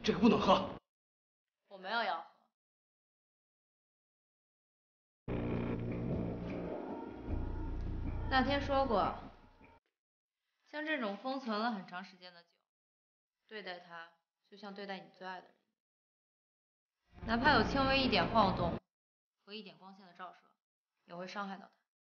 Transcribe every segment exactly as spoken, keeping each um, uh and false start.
这个不能喝。 我没有要喝。那天说过，像这种封存了很长时间的酒，对待它就像对待你最爱的人，哪怕有轻微一点晃动和一点光线的照射，也会伤害到它。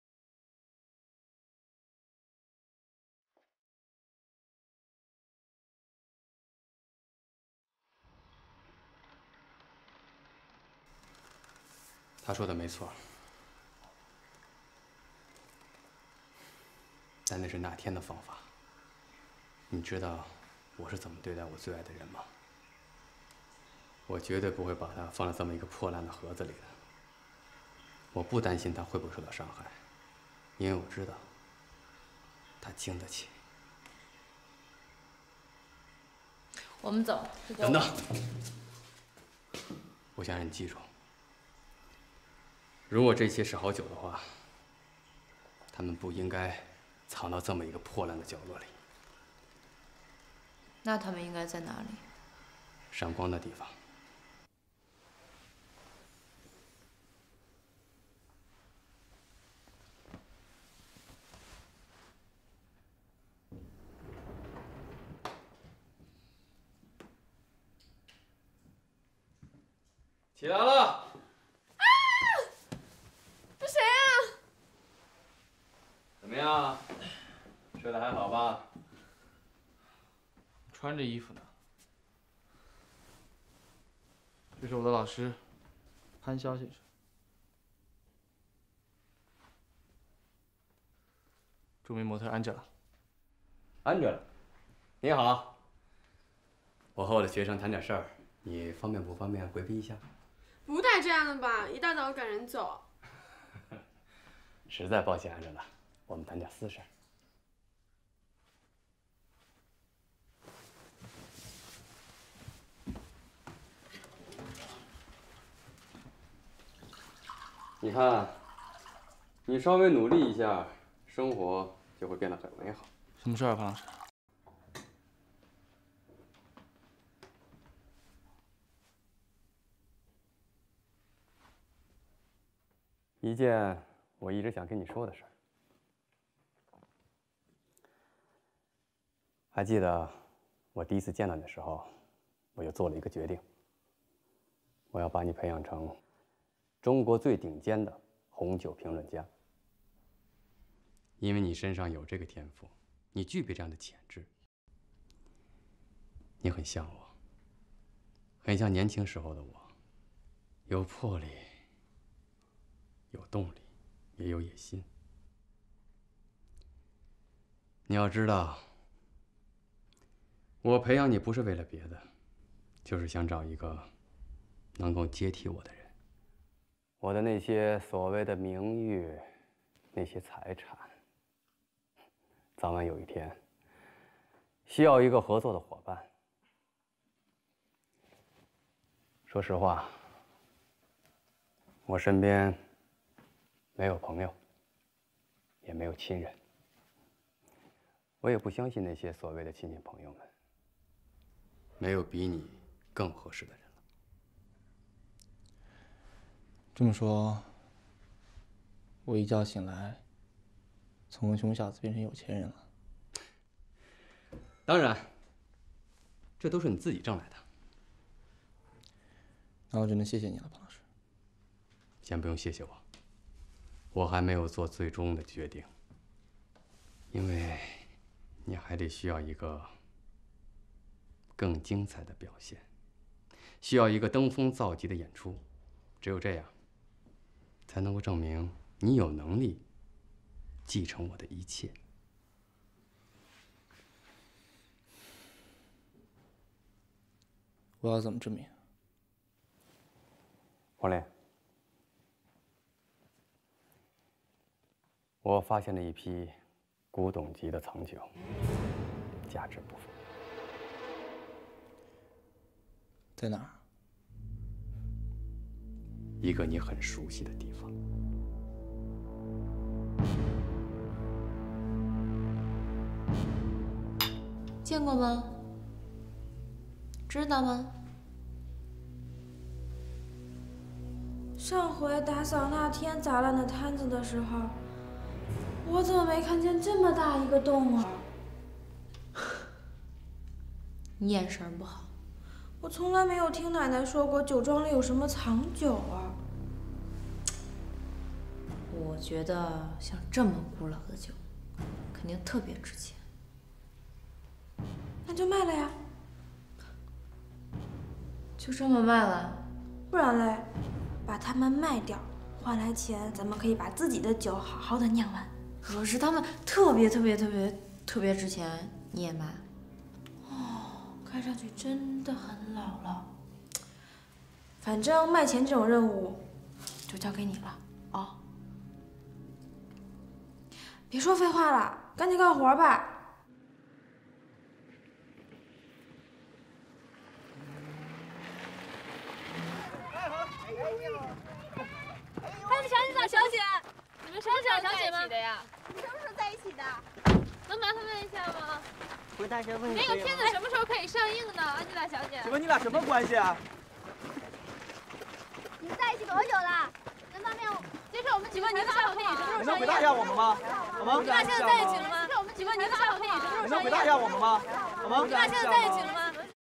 他说的没错，但那是那天的方法。你知道我是怎么对待我最爱的人吗？我绝对不会把他放在这么一个破烂的盒子里的。我不担心他会不会受到伤害，因为我知道他经得起。 我们走。 等等，我想让你记住。 如果这些是好酒的话，他们不应该藏到这么一个破烂的角落里。 那他们应该在哪里？ 闪光的地方。起来了。 怎么样？睡得还好吧？ 穿着衣服呢。这是我的老师，潘潇先生。著名模特 Angela。 Angela， 你好。我和我的学生谈点事儿，你方便不方便回避一下？ 不带这样的吧，一大早赶人走。 实在抱歉，Angela。 我们谈点私事。你看，你稍微努力一下，生活就会变得很美好。 什么事啊，潘老师？ 一件我一直想跟你说的事儿。 还记得我第一次见到你的时候，我就做了一个决定，我要把你培养成中国最顶尖的红酒评论家。因为你身上有这个天赋，你具备这样的潜质，你很像我，很像年轻时候的我，有魄力，有动力，也有野心。你要知道。 我培养你不是为了别的，就是想找一个能够接替我的人。我的那些所谓的名誉，那些财产，早晚有一天需要一个合作的伙伴。说实话，我身边没有朋友，也没有亲人，我也不相信那些所谓的亲戚朋友们。 没有比你更合适的人了。 这么说，我一觉醒来，从穷小子变成有钱人了。 当然，这都是你自己挣来的。 那我只能谢谢你了，潘老师。 先不用谢谢我，我还没有做最终的决定，因为你还得需要一个。 更精彩的表现，需要一个登峰造极的演出，只有这样，才能够证明你有能力继承我的一切。 我要怎么证明？ 黄磊，我发现了一批古董级的藏酒，价值不菲。 在哪儿？ 一个你很熟悉的地方。 见过吗？知道吗？ 上回打扫那天砸烂的摊子的时候，我怎么没看见这么大一个洞啊？ 你眼神不好。 我从来没有听奶奶说过酒庄里有什么藏酒啊。 我觉得像这么古老的酒，肯定特别值钱。 那就卖了呀。 就这么卖了？ 不然嘞，把它们卖掉，换来钱，咱们可以把自己的酒好好的酿完。 可是他们特别特别特别特别值钱，你也卖？ 哦，看上去真的很老了。反正卖钱这种任务，就交给你了哦。别说废话了，赶紧干活吧。 哎，小姐长小姐，你们什么时候在一起的呀？ 你什么时候在一起的？ 能麻烦问一下吗？ 回答身份。 那个片子什么时候可以上映呢？安吉拉小姐。 请问你俩什么关系啊？ 你们在一起多久了？能方便接受我们？请问您的下部电影什么时候上映？ 你能回答一下我们吗？好吗？ 你俩现在在一起了吗？请问您的下部电影什么时候上映？ 你能回答一下我们吗？好吗？ 你俩现在在一起了吗？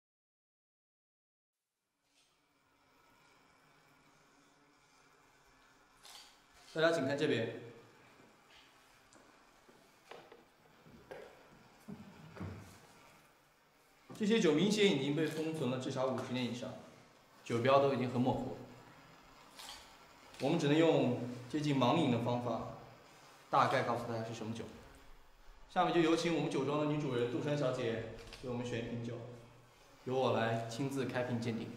大家请看这边。这些酒明显已经被封存了至少五十年以上，酒标都已经很模糊。我们只能用接近盲饮的方法，大概告诉大家是什么酒。下面就有请我们酒庄的女主人杜川小姐给我们选一瓶酒，由我来亲自开瓶鉴定。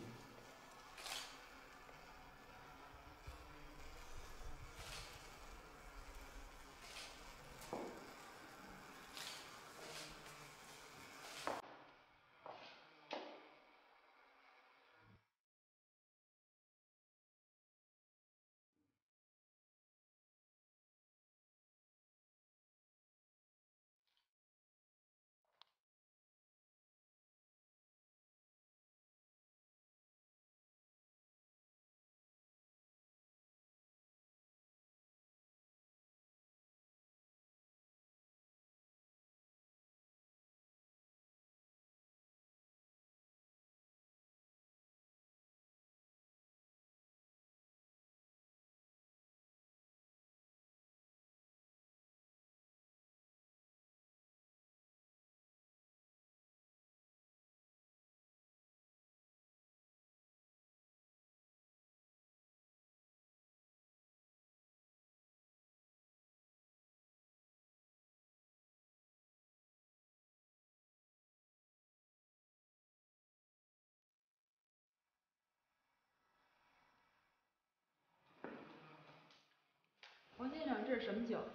王先生，这是什么酒？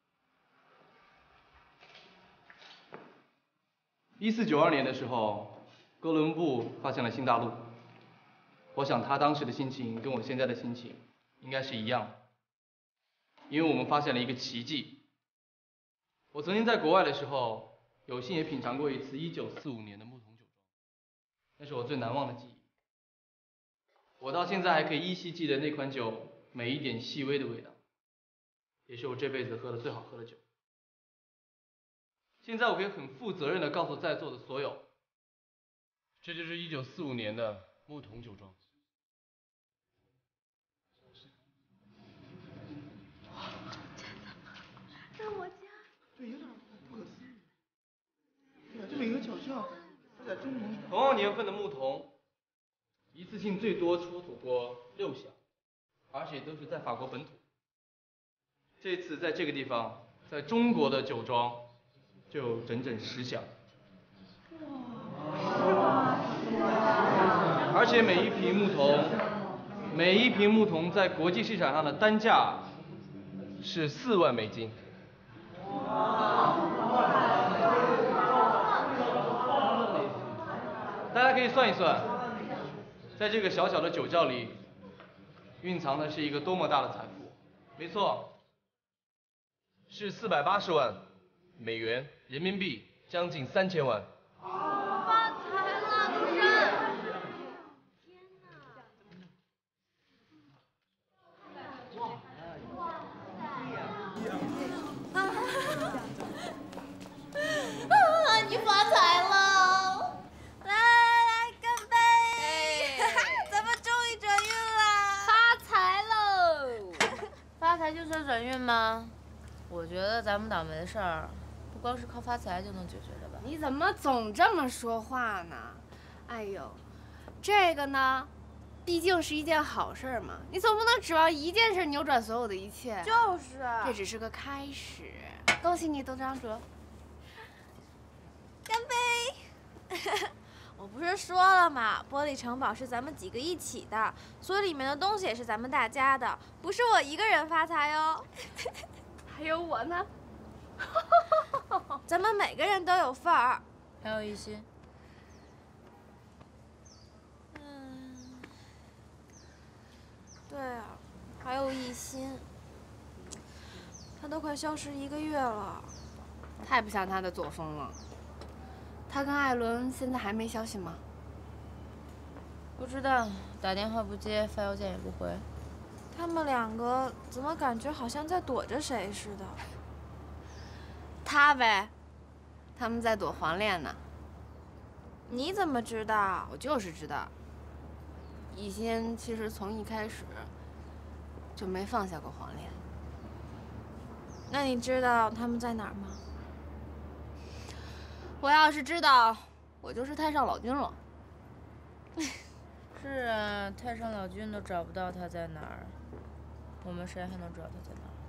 一四九二年的时候，哥伦布发现了新大陆。我想他当时的心情跟我现在的心情应该是一样的，因为我们发现了一个奇迹。我曾经在国外的时候，有幸也品尝过一次一九四五年的木桶酒庄，那是我最难忘的记忆。我到现在还可以依稀记得那款酒每一点细微的味道。也是我这辈子喝的最好喝的酒。现在我可以很负责任的告诉在座的所有，这就是一九四五年的木桶酒庄。 在我家。 这有点不可思议。对呀，这么一个巧匠，他在中国。 同样年份的木桶，一次性最多出土过六箱，而且都是在法国本土。这次在这个地方，在中国的酒庄就有整整十箱，而且每一瓶木桶，每一瓶木桶在国际市场上的单价是四万美金。大家可以算一算，在这个小小的酒窖里，蕴藏的是一个多么大的财富。没错。是四百八十万美元，人民币将近三千万。 发财了，杜山！天哪！ 啊！你发财了！来来来，干杯！咱们终于转运了， 发财喽！发财就算转运吗？我觉得咱们倒霉的事儿，不光是靠发财就能解决的吧？ 你怎么总这么说话呢？哎呦，这个呢，毕竟是一件好事嘛，你总不能指望一件事扭转所有的一切。 就是， 这只是个开始。恭喜你，董事长主。 干杯！我不是说了吗？玻璃城堡是咱们几个一起的，所以里面的东西也是咱们大家的，不是我一个人发财哦。 还有我呢。 咱们每个人都有份儿。 还有一心。 嗯，对啊，还有一心，他都快消失一个月了。 太不像他的作风了。他跟艾伦现在还没消息吗？ 不知道，打电话不接，发邮件也不回。 他们两个怎么感觉好像在躲着谁似的？ 他呗，他们在躲黄炼呢。 你怎么知道？ 我就是知道。一心其实从一开始就没放下过黄炼。 那你知道他们在哪儿吗？ 我要是知道，我就是太上老君了。 是啊，太上老君都找不到他在哪儿，我们谁还能知道他在哪儿？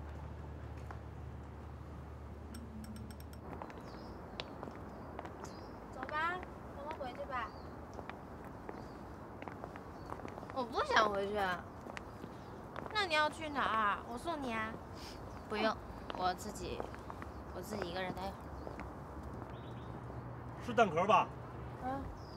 走吧，我们回去吧。 我不想回去。 那你要去哪儿？我送你啊。 不用，我自己，我自己一个人待一会儿。 是蛋壳吧？ 啊。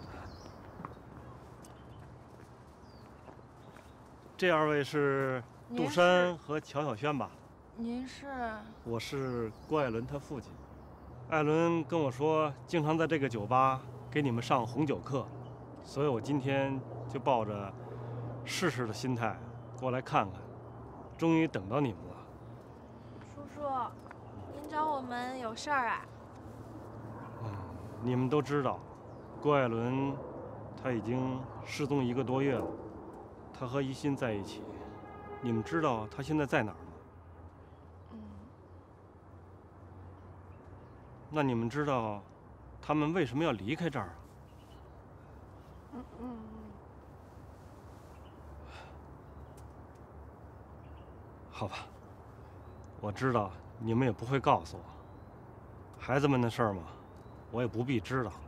这二位是杜珊和乔小轩吧？ 您是？ 我是郭艾伦他父亲。艾伦跟我说，经常在这个酒吧给你们上红酒课，所以我今天就抱着试试的心态过来看看，终于等到你们了。 叔叔，您找我们有事儿啊？ 嗯，你们都知道，郭艾伦他已经失踪一个多月了。他和一心在一起，你们知道他现在在哪儿吗？ 嗯。 那你们知道他们为什么要离开这儿？ 嗯嗯。 好吧，我知道你们也不会告诉我。孩子们的事儿嘛，我也不必知道。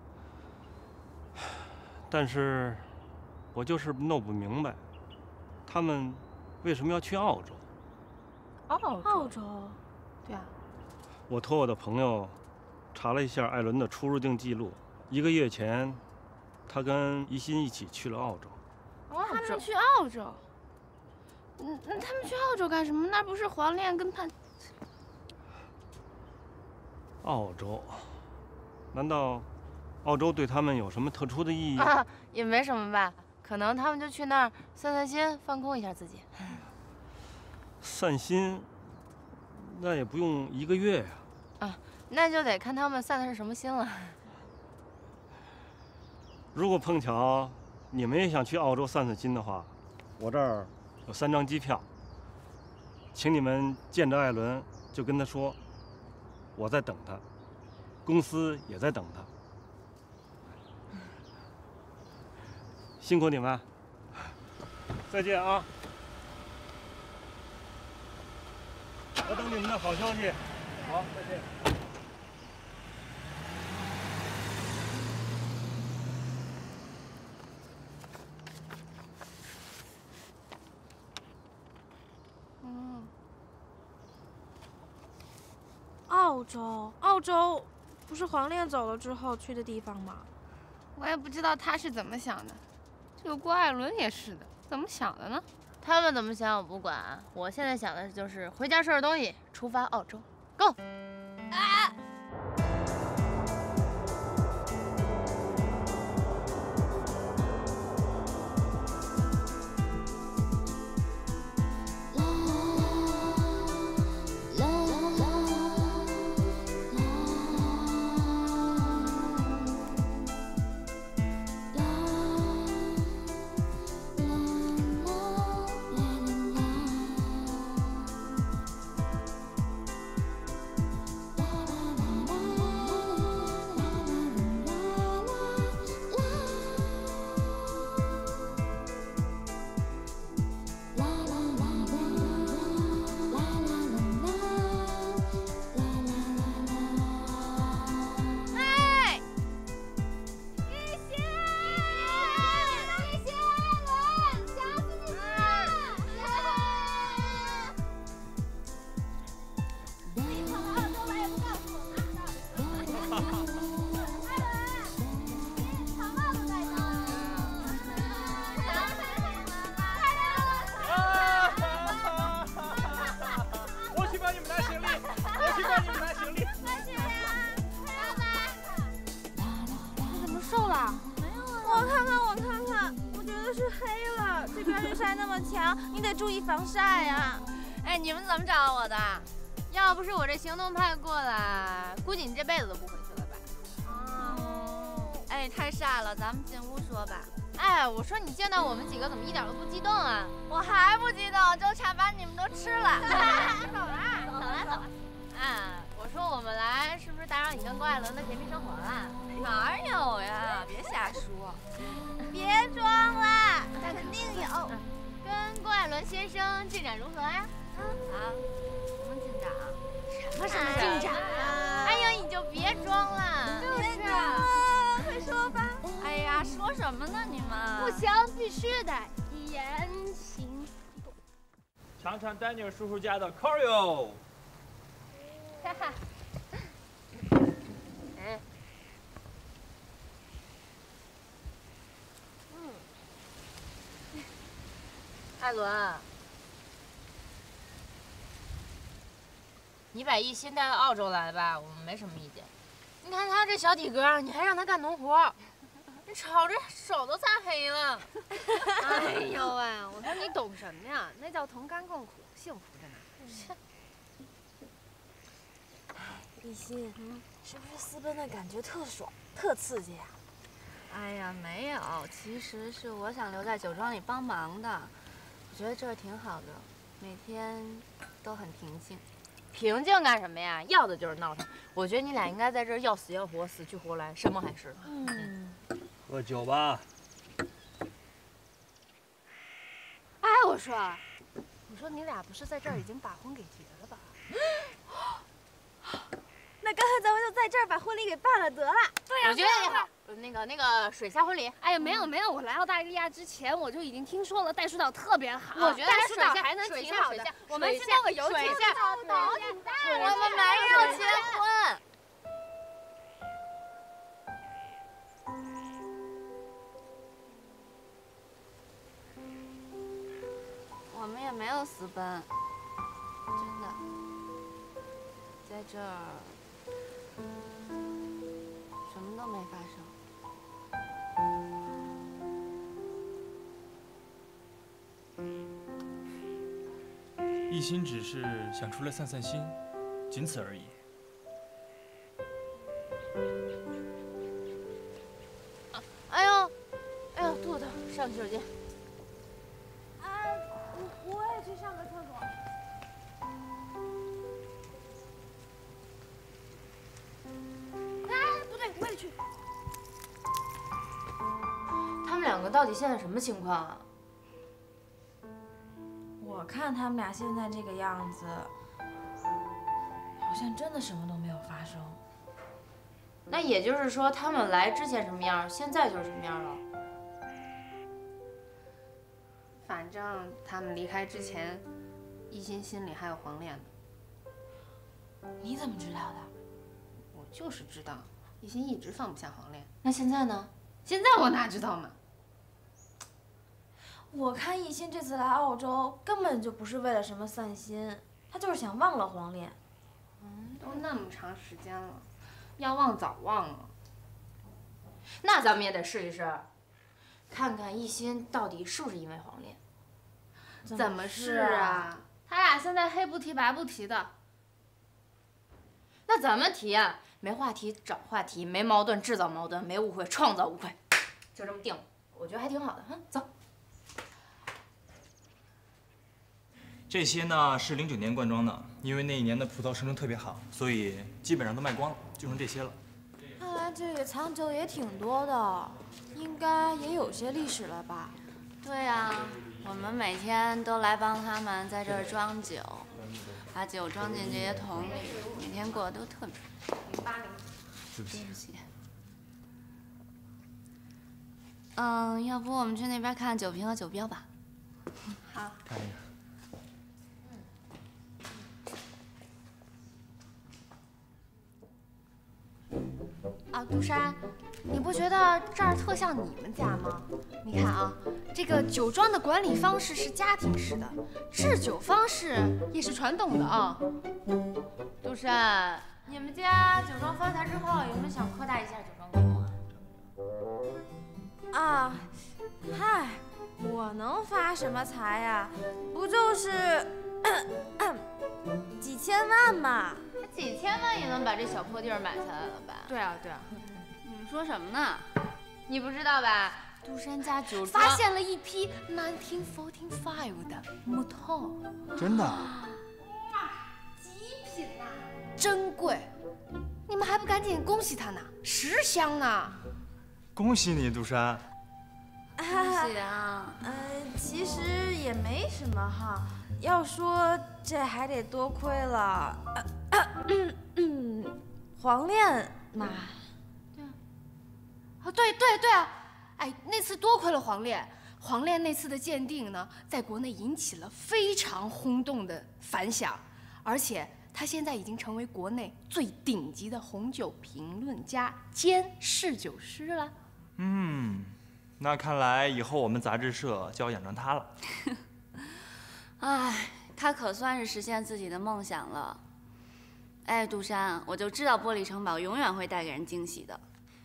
但是。我就是弄不明白，他们为什么要去澳洲？ 澳洲？ 澳洲？ 对啊。 我托我的朋友查了一下艾伦的出入境记录，一个月前，他跟一心一起去了澳洲。 他们去澳洲？嗯，那他们去澳洲干什么？那不是黄炼跟潘…… 澳洲？难道澳洲对他们有什么特殊的意义？ 啊，也没什么吧。可能他们就去那儿散散心，放空一下自己。 散心，那也不用一个月呀。 啊，那就得看他们散的是什么心了。 如果碰巧你们也想去澳洲散散心的话，我这儿有三张机票，请你们见着艾伦就跟他说，我在等他，公司也在等他。辛苦你们，再见啊！我等你们的好消息。好，再见。 嗯，澳洲，澳洲不是黄炼走了之后去的地方吗？ 我也不知道他是怎么想的。这个郭艾伦也是的，怎么想的呢？ 他们怎么想我不管，我现在想的就是回家收拾东西，出发澳洲 ，Go！ 啊！ 啦凉，你得注意防晒呀。 哎，你们怎么找我的？要不是我这行动派过来，估计你这辈子都不回去了吧？ 哦，哎，太晒了，咱们进屋说吧。 哎，我说你见到我们几个怎么一点都不激动啊？ 我还不激动，就差把你们都吃了。 走啦，走啦，走啦。啊，我说我们来是不是打扰你跟郭艾伦的甜蜜生活了？ 哪有呀？别瞎说，别装了，肯定有。 跟郭艾伦先生进展如何呀？ 啊？什么进展啊？ 什么什么进展啊？哎呦，你就别装了。 就是啊，快说吧。哎呀，说什么呢你们？ 不行，必须得言行动。 尝尝丹尼尔叔叔家的 Coreo。 哈哈。嗯。嗯。艾伦，你把一心带到澳洲来吧，我们没什么意见。你看他这小体格，你还让他干农活，你吵着手都擦黑了。 哎呦喂，我说你懂什么呀？那叫同甘共苦，幸福着呢。 一心，嗯，是不是私奔的感觉特爽、特刺激呀？ 哎呀，没有，其实是我想留在酒庄里帮忙的。我觉得这儿挺好的，每天都很平静。 平静干什么呀？要的就是闹腾。我觉得你俩应该在这儿要死要活，死去活来，什么还是？ 嗯。 喝酒吧。 哎，我说，我说你俩不是在这儿已经把婚给结了吧？ 那干脆咱们就在这儿把婚礼给办了得了。 对呀，我觉得也好。那个那个水下婚礼。 哎呀，没有没有，我来澳大利亚之前我就已经听说了袋鼠岛特别好。 我觉得袋鼠岛还能挺好的。我们去弄个游艇。 水下岛挺大的。 我们没有结婚。 我们也没有私奔，真的，在这儿什么都没发生。 一心只是想出来散散心，仅此而已。 啊、哎呦，哎呦，肚子疼，上洗手间。 啊，我我也去上个厕所。 哎，不对，我也去。他们两个到底现在什么情况啊？ 我看他们俩现在这个样子，好像真的什么都没有发生。 那也就是说，他们来之前什么样，现在就是什么样了。反正他们离开之前，一心心里还有黄恋呢。 你怎么知道的？ 我就是知道，一心一直放不下黄恋。 那现在呢？ 现在我哪知道呢？ 我看一心这次来澳洲根本就不是为了什么散心，他就是想忘了黄恋。 嗯，都那么长时间了，要忘早忘了。那咱们也得试一试，看看一心到底是不是因为黄恋。怎么试啊？ 他俩现在黑不提白不提的。 那咱们提呀，没话题找话题，没矛盾制造矛盾，没误会创造误会，就这么定了。我觉得还挺好的。嗯，走。 这些呢是零九年灌装的，因为那一年的葡萄生成特别好，所以基本上都卖光了，就剩这些了。 看来这个藏酒也挺多的，应该也有些历史了吧？ 对呀，我们每天都来帮他们在这儿装酒，把酒装进这些桶里，每天过得都特别。 零八零。 对不起。 对不起。嗯，要不我们去那边看酒瓶和酒标吧？ 好。 看一看。 啊，杜莎，你不觉得这儿特像你们家吗？你看啊，这个酒庄的管理方式是家庭式的，制酒方式也是传统的啊。杜莎，你们家酒庄发财之后，有没有想扩大一下酒庄规模啊？ 啊，嗨， 我能发什么财呀？不就是几千万嘛？ 几千万也能把这小破地儿买下来了吧？ 对啊，对啊。 你们说什么呢？你不知道吧？杜山家酒庄发现了一批一九四五的木头。 真的？ 极品呐，珍贵。你们还不赶紧恭喜他呢？十箱呢！ 恭喜你，杜山。 恭喜啊！ 呃，其实也没什么哈。要说这还得多亏了，呃嗯嗯，黄炼嘛。 对啊。哦，对对对啊！哎，那次多亏了黄炼。黄炼那次的鉴定呢，在国内引起了非常轰动的反响，而且他现在已经成为国内最顶级的红酒评论家兼侍酒师了。 嗯，那看来以后我们杂志社就要养着他了。 哎，他可算是实现自己的梦想了。哎，杜山，我就知道玻璃城堡永远会带给人惊喜的。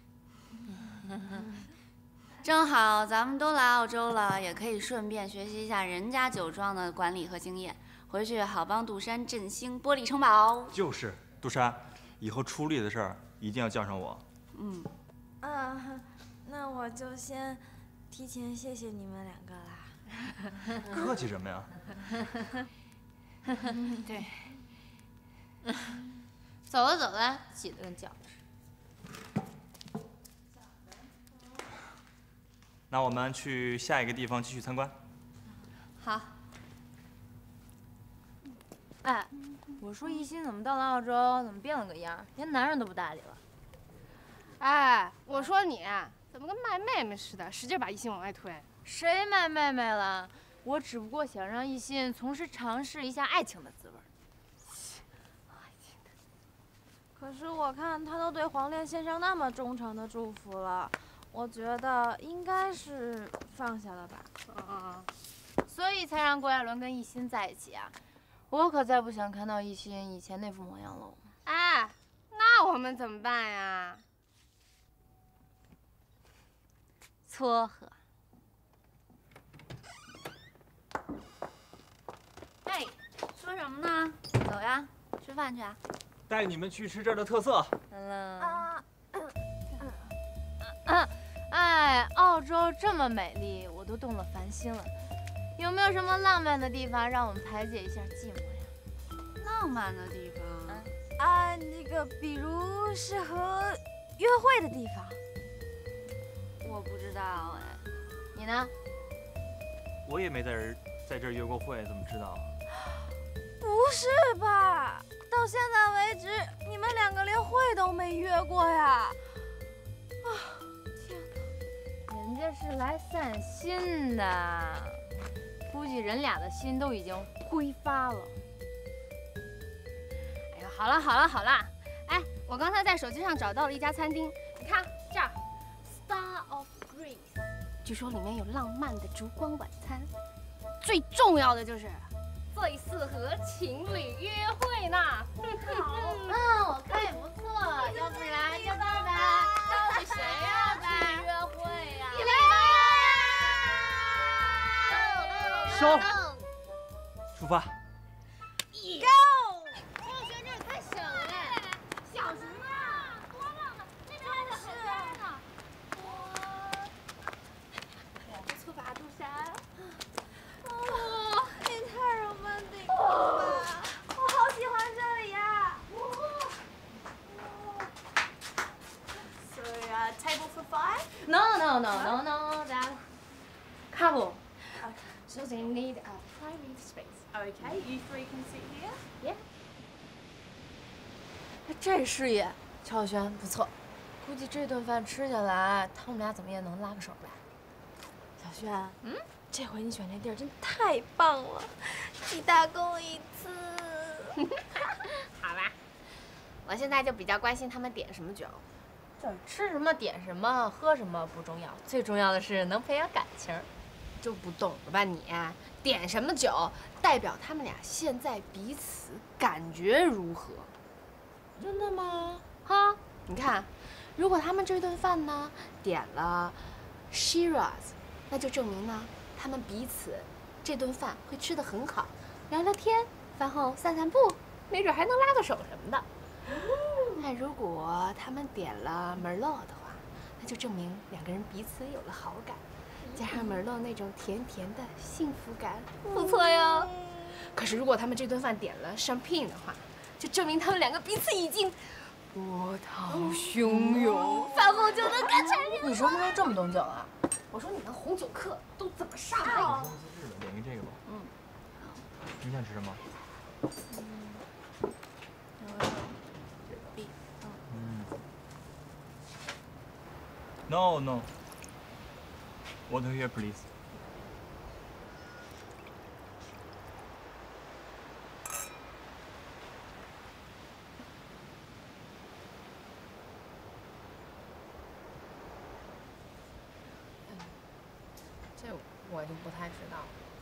正好咱们都来澳洲了，也可以顺便学习一下人家酒庄的管理和经验，回去好帮杜山振兴玻璃城堡。 就是，杜山，以后出力的事儿一定要叫上我。 嗯。啊，那我就先提前谢谢你们两个啦。 客气什么呀？ 对。走了走了，挤得跟饺子似的。 那我们去下一个地方继续参观。 好。 哎，我说一心怎么到了澳洲，怎么变了个样，连男人都不搭理了？ 哎，我说你怎么跟卖妹妹似的，使劲把一心往外推？ 谁卖妹妹了？我只不过想让一心从实尝试一下爱情的滋味。 可是我看他都对黄炼献上那么忠诚的祝福了，我觉得应该是放下了吧。 嗯嗯嗯。所以才让郭亚伦跟一心在一起啊！我可再不想看到一心以前那副模样喽。 哎，那我们怎么办呀？ 撮合。 哎，说什么呢？走呀，吃饭去啊！ 带你们去吃这儿的特色。 嗯。啊，哎，澳洲这么美丽，我都动了凡心了。有没有什么浪漫的地方让我们排解一下寂寞呀？ 浪漫的地方？ 啊，那个，比如适合约会的地方。 我不知道哎， 你呢？ 我也没在这在这儿约过会，怎么知道？ 不是吧？到现在为止，你们两个连会都没约过呀？啊，天哪！ 人家是来散心的，估计人俩的心都已经挥发了。 哎呀，好了好了好了，哎，我刚才在手机上找到了一家餐厅，你看这儿 ，Star of Greece， 据说里面有浪漫的烛光晚餐，最重要的就是最适合情侣约会呢。 好，嗯，我看也不错，要不然要不然到底谁要去约会呀？ 收，出发。 Go！ 张小轩这儿太小了，小什么？多浪漫，那边还有很多呢。 我不错吧，杜山？哦，你太 romantic 了吧！我好喜欢这里呀。So, uh, table for five? No, no, no, no, no, that couple. So they need a private space. Okay, you three can sit here. Yeah. 这视野，乔轩不错，估计这顿饭吃下来，他们俩怎么也能拉个手吧。 小轩，嗯，这回你选这地儿真太棒了，你大够一次。 好吧，我现在就比较关心他们点什么酒。 这吃什么点什么喝什么不重要，最重要的是能培养感情。 就不懂了吧你？点什么酒，代表他们俩现在彼此感觉如何？ 真的吗？ 哈，你看，如果他们这顿饭呢点了 Shiraz， 那就证明呢他们彼此这顿饭会吃得很好，聊聊天，饭后散散步，没准还能拉个手什么的。那如果他们点了merlot的话，那就证明两个人彼此有了好感，加上merlot那种甜甜的幸福感，不错哟。可是如果他们这顿饭点了 champagne 的话，就证明他们两个彼此已经波涛汹涌，饭后就能干柴烈火。 你什么时候这么懂酒啊？ 我说你们红酒课都怎么上的？ 点一个这个吧。 嗯。 你想吃什么？嗯。No no. Water here, please. 这我就不太知道。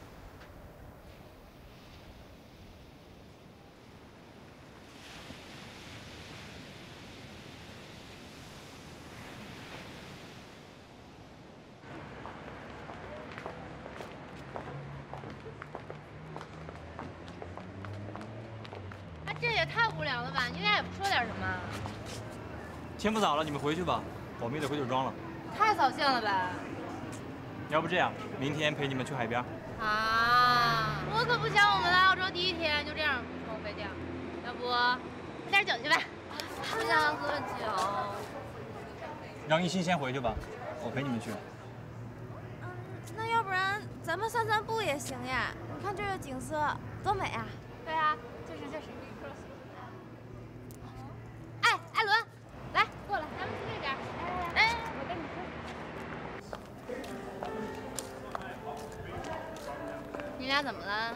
啊，这也太无聊了吧！你俩也不说点什么。 天不早了，你们回去吧，我们也得回酒庄了。 太扫兴了呗！ 要不这样，明天陪你们去海边。 啊！我可不想我们来澳洲第一天就这样荒废掉。要不喝点酒去吧？不想喝酒。 让一心先回去吧，我陪你们去。 嗯，那要不然咱们散散步也行呀？你看这儿的景色多美啊！ 对啊，就是就是。哎，艾伦，来过来，咱们去这边。来来来，我跟你说。你俩怎么了？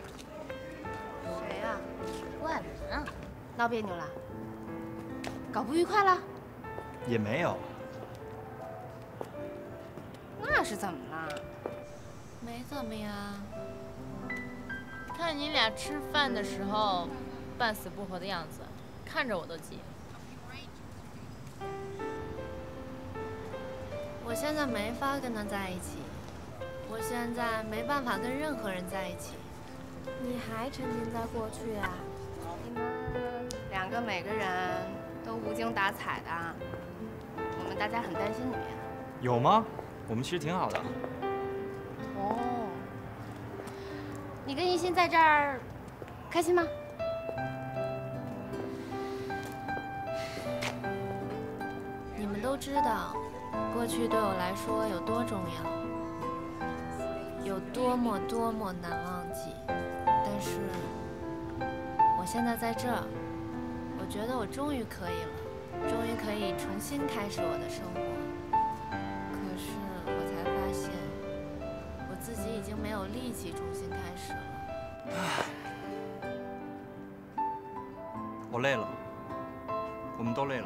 谁呀？ 万人啊！ 闹别扭了？搞不愉快了？ 也没有。 那是怎么了？ 没怎么呀。看你俩吃饭的时候半死不活的样子，看着我都急。我现在没法跟他在一起，我现在没办法跟任何人在一起。 你还沉浸在过去啊？ 你们两个每个人都无精打采的，我们大家很担心你们呀。 有吗？我们其实挺好的。 哦，你跟一心在这儿开心吗？ 你们都知道，过去对我来说有多重要，有多么多么难忘记。但是，我现在在这儿，我觉得我终于可以了，终于可以重新开始我的生活。可是，我才发现，我自己已经没有力气重新开始了。 我累了，我们都累了。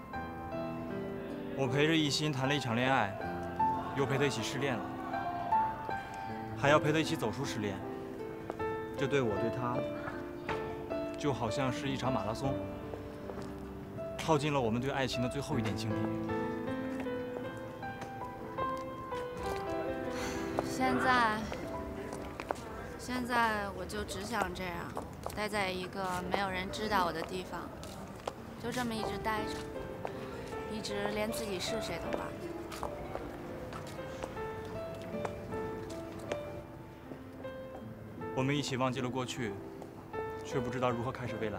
我陪着一心谈了一场恋爱，又陪他一起失恋了，还要陪他一起走出失恋。这对我对他，就好像是一场马拉松，耗尽了我们对爱情的最后一点精力。 现在，现在我就只想这样，待在一个没有人知道我的地方，就这么一直待着，一直连自己是谁都忘了。 我们一起忘记了过去，却不知道如何开始未来。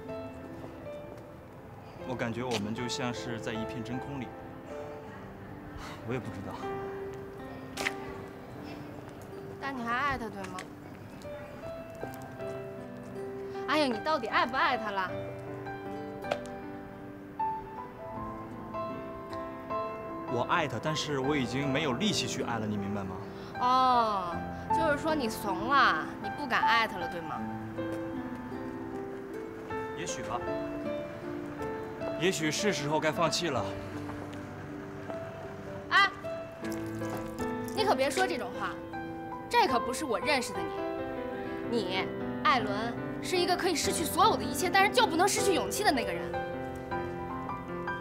我感觉我们就像是在一片真空里，我也不知道。 但你还爱他，对吗？哎呀，你到底爱不爱他了？ 我爱他，但是我已经没有力气去爱了，你明白吗？ 哦，就是说你怂了，你不敢爱他了，对吗？ 也许吧，也许是时候该放弃了。 哎，你可别说这种话，这可不是我认识的你。你，艾伦，是一个可以失去所有的一切，但是就不能失去勇气的那个人。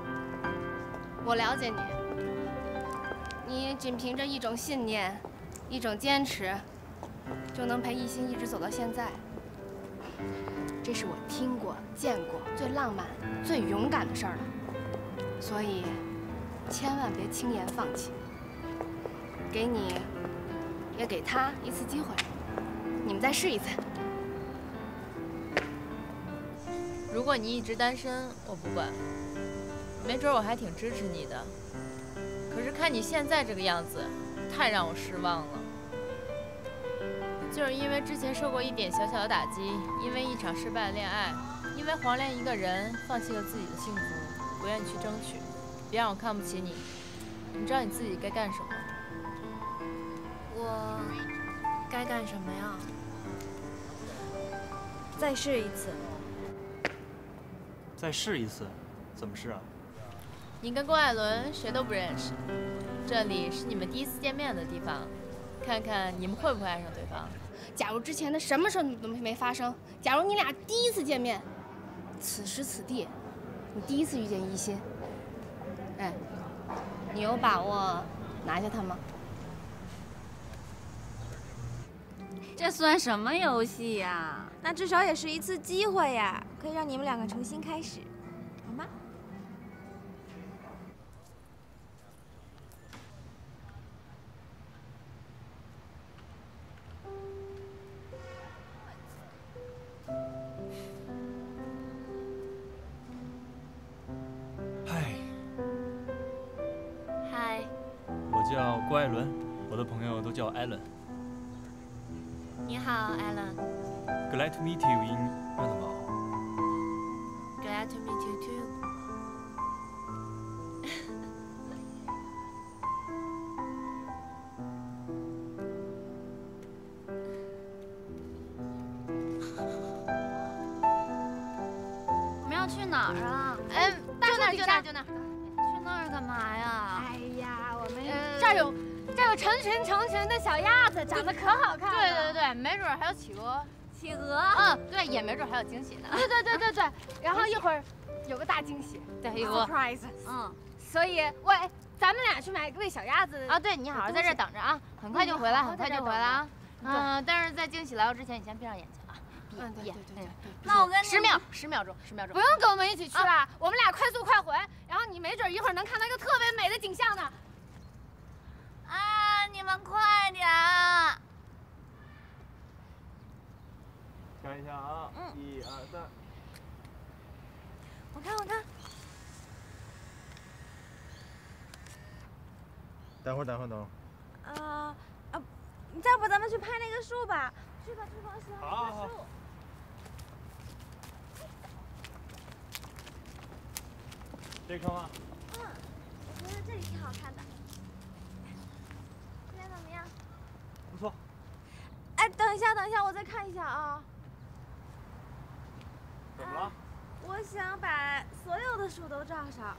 我了解你，你仅凭着一种信念， 一种坚持，就能陪一心一直走到现在。这是我听过、见过最浪漫、最勇敢的事儿了。所以，千万别轻言放弃。给你，也给他一次机会，你们再试一次。 如果你一直单身，我不管，没准我还挺支持你的。可是看你现在这个样子，太让我失望了。就是因为之前受过一点小小的打击，因为一场失败的恋爱，因为黄连一个人放弃了自己的幸福，不愿意去争取。别让我看不起你，你知道你自己该干什么？ 我该干什么呀？ 再试一次。 再试一次？怎么试啊？ 你跟郭艾伦谁都不认识，这里是你们第一次见面的地方，看看你们会不会爱上对方。 假如之前的什么事都没发生，假如你俩第一次见面，此时此地，你第一次遇见一心，哎，你有把握拿下他吗？ 这算什么游戏呀？ 那至少也是一次机会呀，可以让你们两个重新开始，好吗？ 嗨， 嗨， 我叫郭艾伦，我的朋友都叫艾伦。 你好 ，Alan。 Glad to meet you in 热闹堡。 Glad to meet you too。 我们要去哪儿啊？ 哎，就那儿，就那儿， 就那儿。 去那儿干嘛呀？ 哎呀，我们这儿有这儿有成群成群的小鸭子，长得可好看了。 对对对，没准还有企鹅。 企鹅？ 嗯，对，也没准还有惊喜呢。 对对对对对，然后一会儿有个大惊喜， 对，有个 surprise。 嗯， 所以喂，咱们俩去买喂小鸭子啊。对，你好好在这等着啊，很快就回来，很快就回来啊。嗯，但是在惊喜来到之前，你先闭上眼睛啊。 嗯，对对对对。 那我跟十秒，十秒钟，十秒钟。 不用跟我们一起去了，我们俩快速快回，然后你没准一会儿能看到一个特别美的景象呢。 啊，你们快点！ 看一下啊，嗯，一二三。 我看我看。 等会儿等会儿等会儿。 呃啊，要不咱们去拍那个树吧？去吧去吧，喜欢好好树。 这棵吗？ 嗯，我觉得这里挺好看的。这边怎么样？ 不错。 哎，等一下等一下，我再看一下啊。 怎么了？ 我想把所有的树都照上。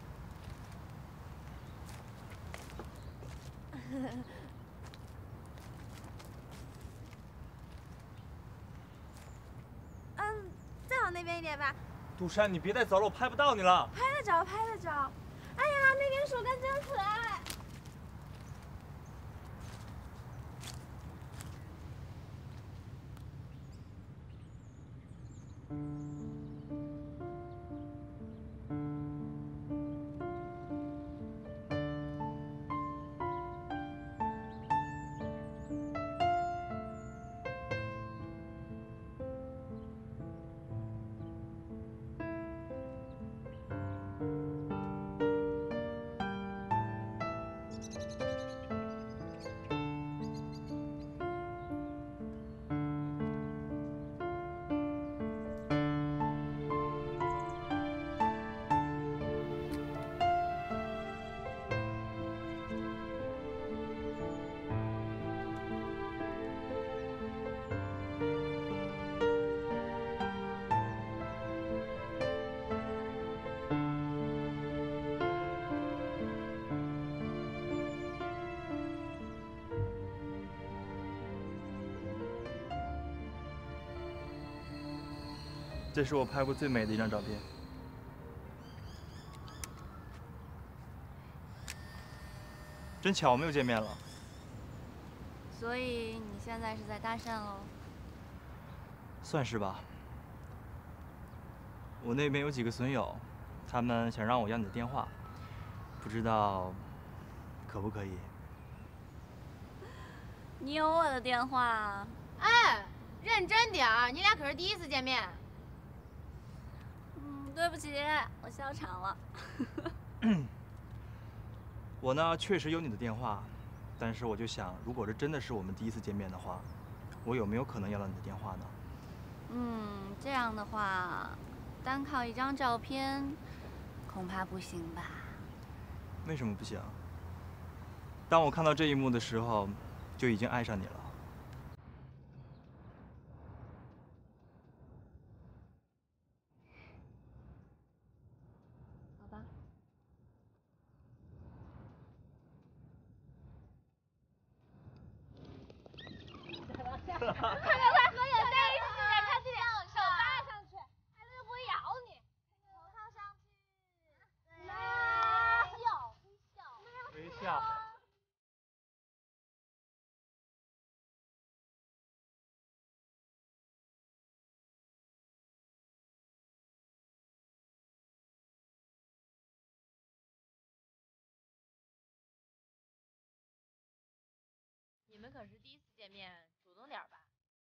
嗯，再往那边一点吧。 杜珊，你别再走了，我拍不到你了。 拍得着，拍得着。哎呀，那边树干真可爱。 这是我拍过最美的一张照片。真巧，我们又见面了。 所以你现在是在搭讪喽？ 算是吧。我那边有几个损友，他们想让我要你的电话，不知道可不可以？ 你有我的电话？ 哎，认真点儿，你俩可是第一次见面。 嗯，对不起，我笑场了。 我呢，确实有你的电话，但是我就想，如果这真的是我们第一次见面的话，我有没有可能要到你的电话呢？ 嗯，这样的话，单靠一张照片，恐怕不行吧？ 为什么不行？当我看到这一幕的时候，就已经爱上你了。 好吧。 快快快，和野在一起，看这点，手搭上去，艾伦又不会咬你。头靠上去，来，笑，微笑， 微笑。 你们可是第一次见面，主动点吧。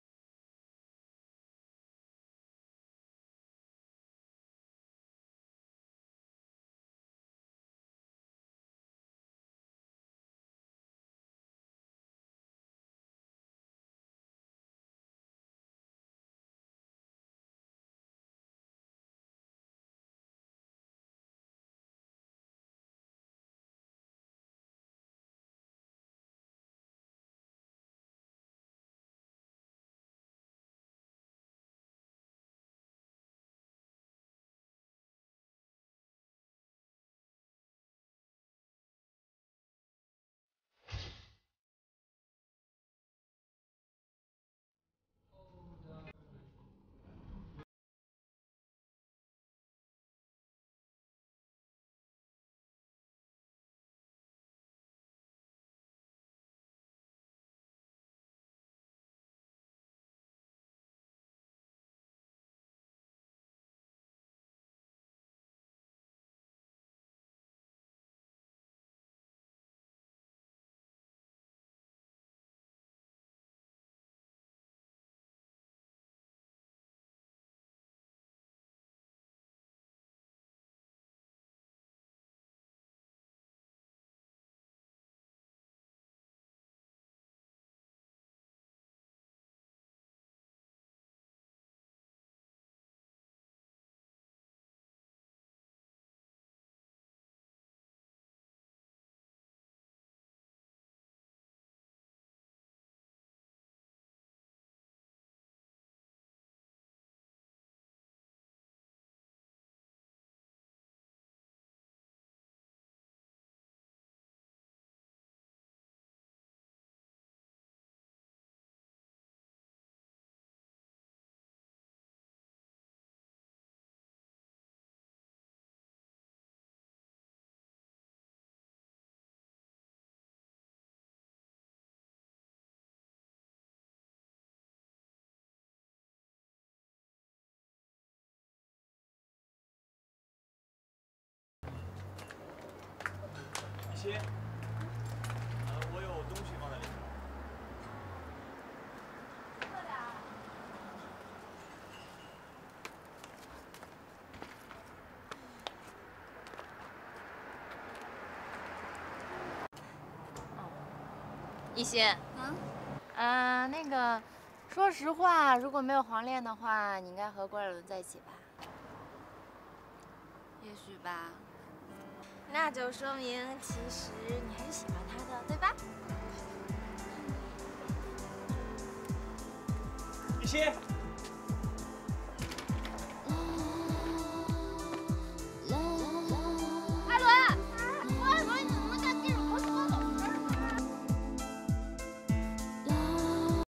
一些，呃，我有东西放在里面。 一心， 嗯， 呃，那个，说实话，如果没有黄炼的话，你应该和郭尔伦在一起吧？ 也许吧。 那就说明其实你还是喜欢他的，对吧？ 一些。